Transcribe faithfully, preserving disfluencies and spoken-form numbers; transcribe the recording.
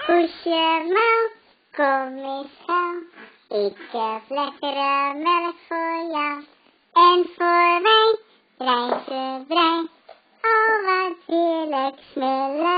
Kusjemelk, kom eens gauw. Ik heb lekkere melk voor jou. En voor wijn, rijnse brein. Oh, wat heerlijk smullen.